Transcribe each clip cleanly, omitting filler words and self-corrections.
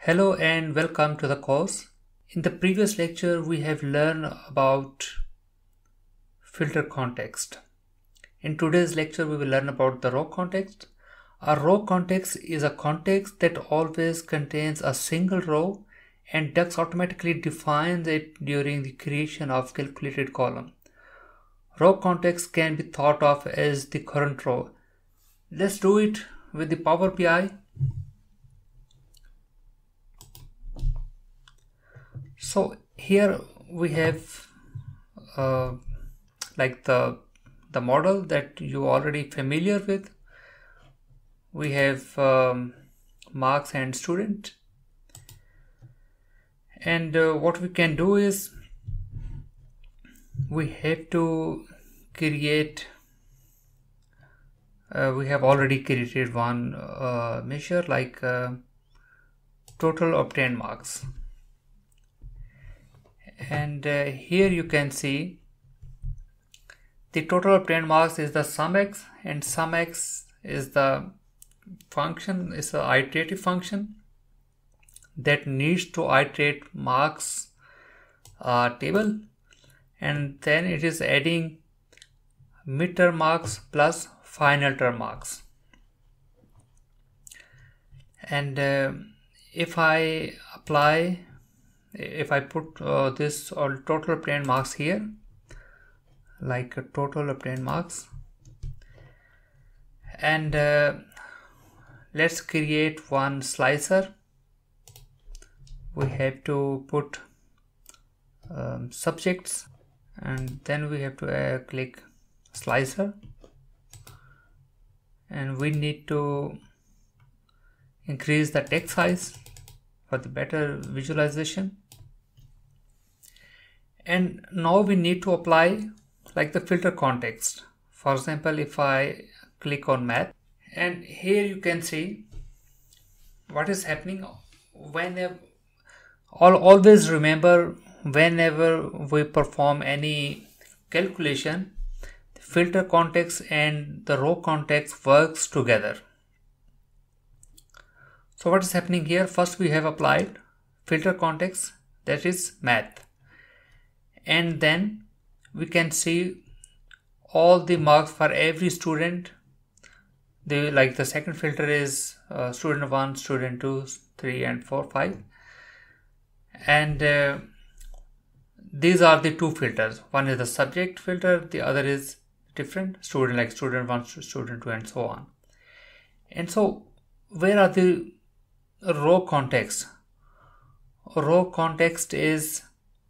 Hello and welcome to the course. In the previous lecture, we have learned about filter context. In today's lecture, we will learn about the row context. A row context is a context that always contains a single row, and DAX automatically defines it during the creation of calculated column. Row context can be thought of as the current row. Let's do it with the Power BI. So here we have like the model that you already familiar with. We have marks and student, and what we can do is we have to create we have already created one measure like total obtained marks, and here you can see the total obtained marks is the sum x, and sum x is the function, is the iterative function that needs to iterate marks table, and then it is adding mid-term marks plus final term marks. And if I put this all total obtained marks here, like total obtained marks, and let's create one slicer. We have to put subjects, and then we have to click slicer, and we need to increase the text size for the better visualization. And now we need to apply like the filter context. For example, if I click on math, and here you can see what is happening. Always remember, whenever we perform any calculation, the filter context and the row context works together. So what is happening here? First we have applied filter context, that is math, and then we can see all the marks for every student. The second filter is student 1, student 2, 3 and 4, 5, and these are the two filters. One is the subject filter, the other is different student, like student 1, student 2 and so on. And so where are the row context? Row context is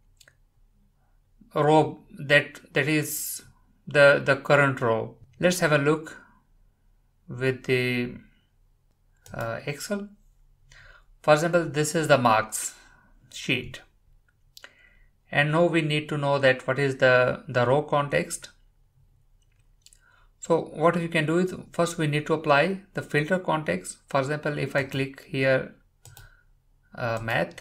a row that is the current row. Let's have a look with the Excel. For example, this is the marks sheet, and now we need to know that what is the row context. So what we can do is, first we need to apply the filter context. For example, if I click here math,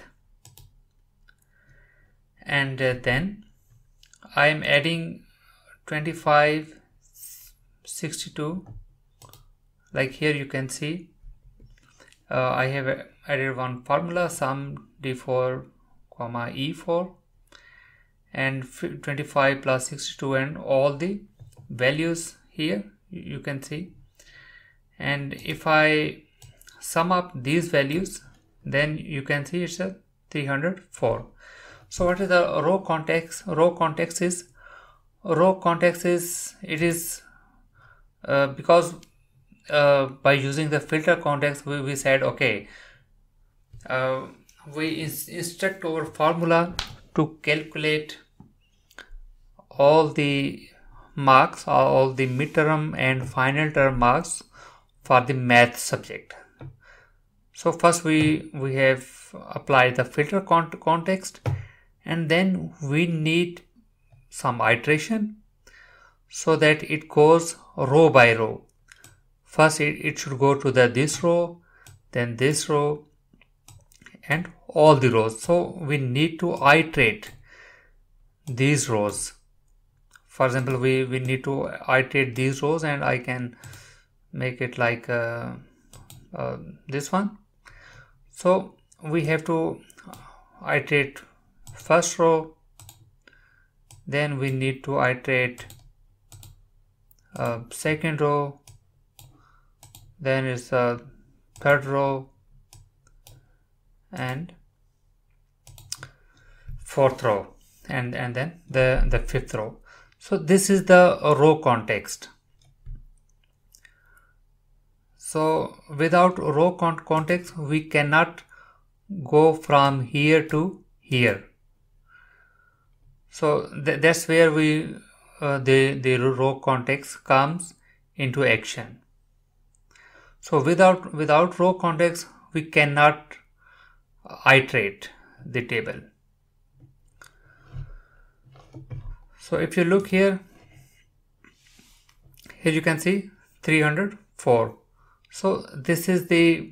and then I am adding 25, 62. Like here you can see I have added one formula, sum d4 comma e4, and 25 plus 62 and all the values here you can see. And if I sum up these values, then you can see it's a 304. So what is the row context? Row context is because by using the filter context, we said okay, we instruct our formula to calculate all the marks, all the midterm and final term marks for the math subject. So first we have applied the filter context, and then we need some iteration so that it goes row by row. First it should go to this row, then this row, and all the rows. So we need to iterate these rows. For example, we need to iterate these rows, and I can make it like this one. So we have to iterate first row, then we need to iterate second row, then is third row and fourth row, and then the fifth row. So this is the row context. So without row context we cannot go from here to here. So that's where we the row context comes into action. So without row context we cannot iterate the table. So if you look here you can see 304. So this is the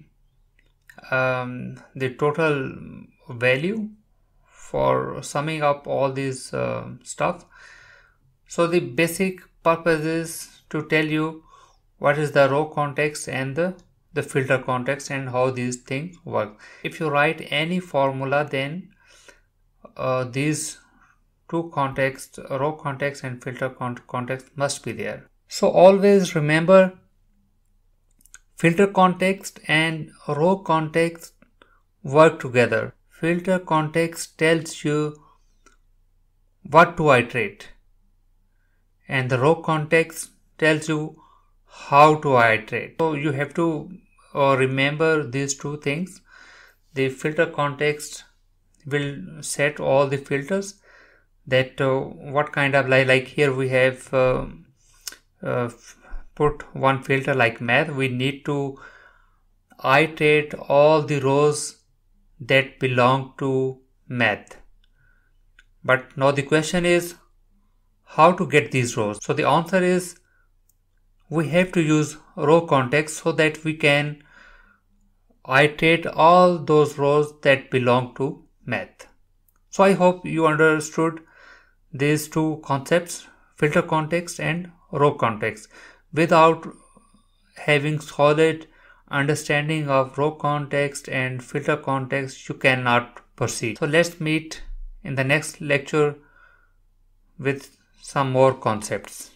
total value for summing up all these stuff. So the basic purpose is to tell you what is the row context and the filter context and how these things work. If you write any formula, then these two contexts, row context and filter context, must be there. So always remember, filter context and row context work together. Filter context tells you what to iterate, and the row context tells you how to iterate. So you have to remember these two things. The filter context will set all the filters that what kind of, like here we have put one filter like math. We need to iterate all the rows that belong to math. But now the question is how to get these rows. So the answer is we have to use row context so that we can iterate all those rows that belong to math. So I hope you understood these two concepts, filter context and row context. Without having solid understanding of row context and filter context, you cannot proceed. So let's meet in the next lecture with some more concepts.